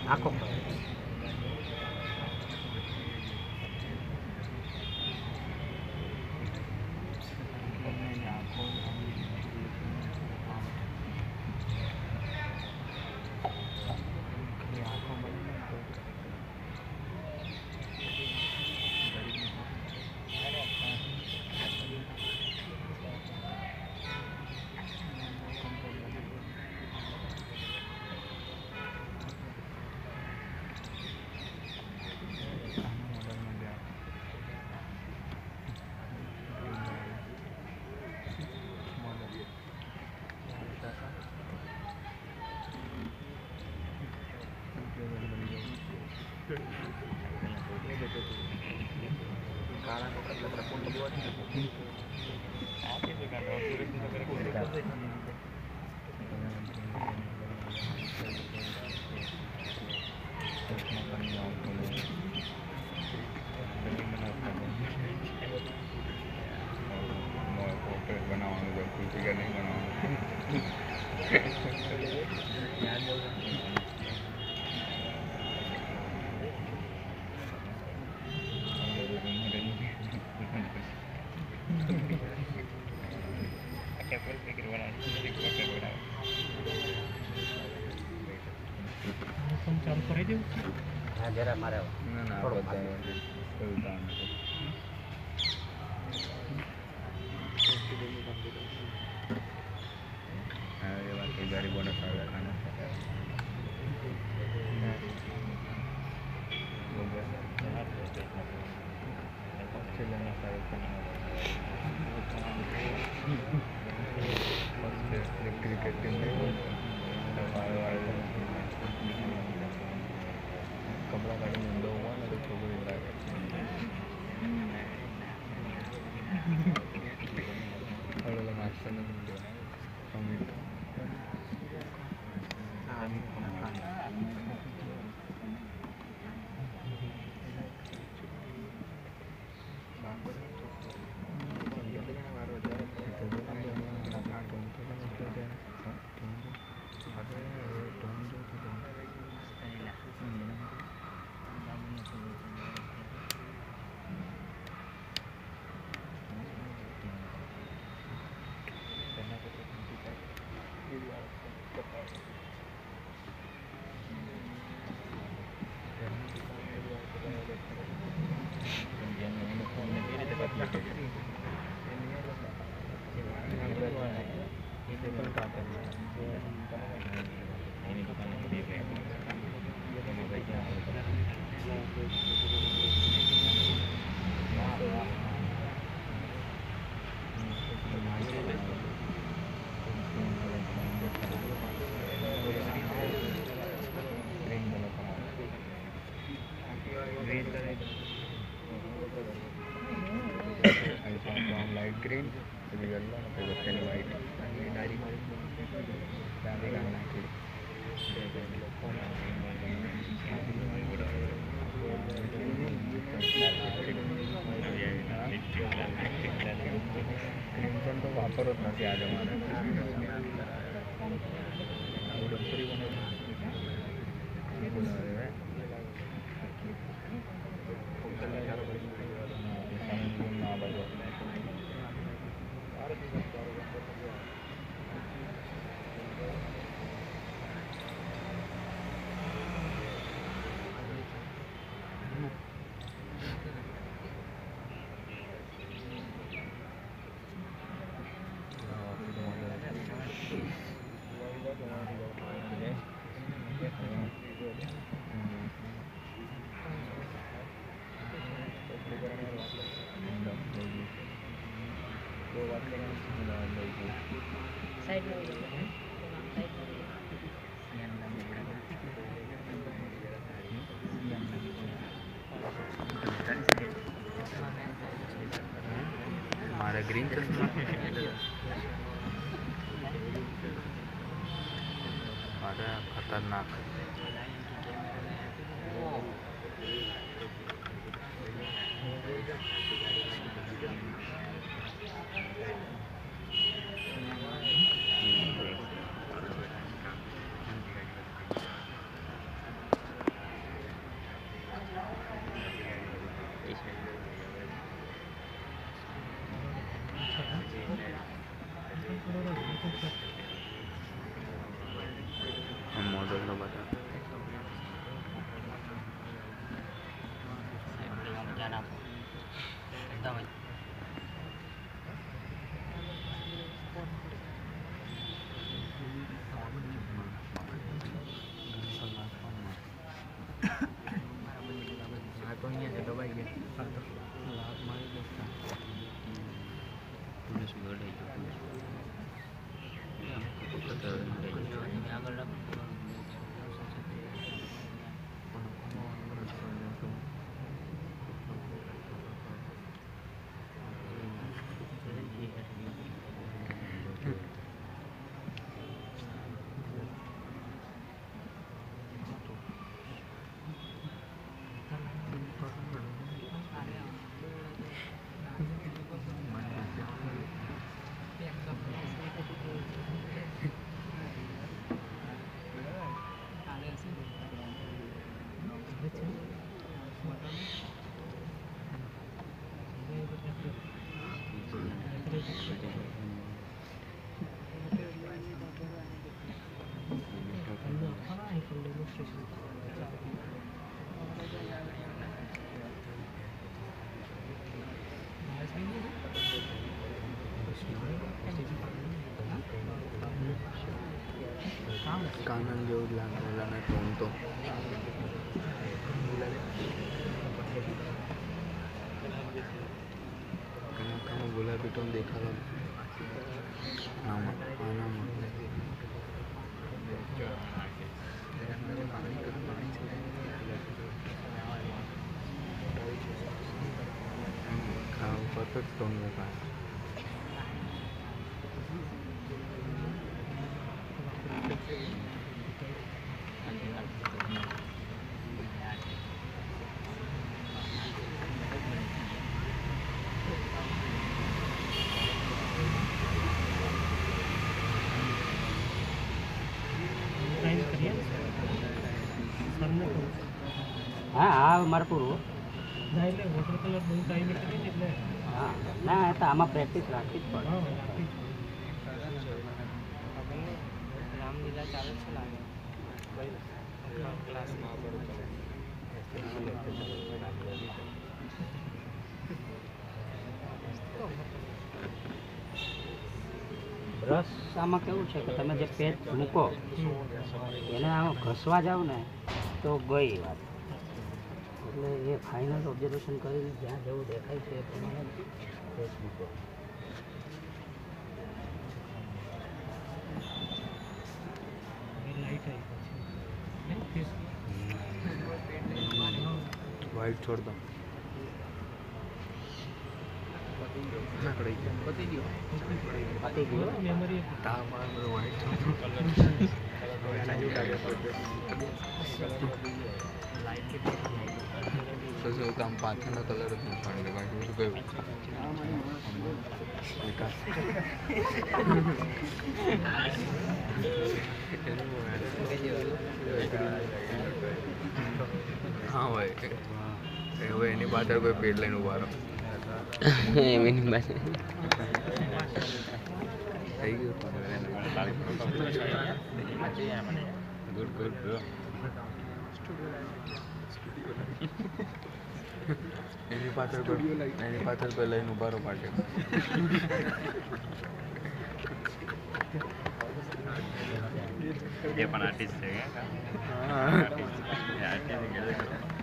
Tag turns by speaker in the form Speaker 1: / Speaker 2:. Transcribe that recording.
Speaker 1: आखो जरा मारे ना गाड़ी बड़ा सारा खाना क्रिकेट टीम कपड़ा गाड़ी में दो हुआ ना तो छोड़ रहा है अगला मैच से नहीं light green yellow white crimson तो वापरत नहीं आज हमारे हमारा ग्रीन चश्मा खतरनाक કાનન જેવું જ લાગે ટોન તો આમાં ગુલાબી ટોન દેખાતો આમાં પરફેક્ટ ટોન દેખાય
Speaker 2: हाँ हाँ मार पूरो
Speaker 3: वॉटर कलर बहुत टाइम
Speaker 2: हाँ ना तो आम प्रेक्टिस राखी ज पड़े
Speaker 3: रामलीला चालू છે લાગે ક્લાસમાં
Speaker 2: બ્રશ આમાં કેવું છે કે તમે જે પેજ મૂકો એને આમ ઘસવા જાવ ને તો ગઈ વાત એટલે એ ફાઇનલ ઓબ્ઝર્વેશન કરીને જ્યાં જેવું દેખાય છે એ પ્રમાણે પેજ મૂકો
Speaker 3: લાઈટ આવી
Speaker 1: વાઇટ છોડ દો
Speaker 2: પતી ગયો
Speaker 3: મેમરી
Speaker 1: વાઇટ છોડ કામ પાછળનો કલર જ નહીં પાડી બાકી શું કહ્યું વિકાસ હા ભાઈ હવે એની પાછળ કોઈ પેડ લઈને ઉભા રહો
Speaker 2: એમની પાસે
Speaker 1: થઈ ગયું ગુડ ગુડ બ્રો એની પાછળ કોઈ લઈને ઉભા રહો પાછળ
Speaker 4: ये पण आर्टिस्ट है क्या?
Speaker 1: हाँ
Speaker 4: आर्टिस्ट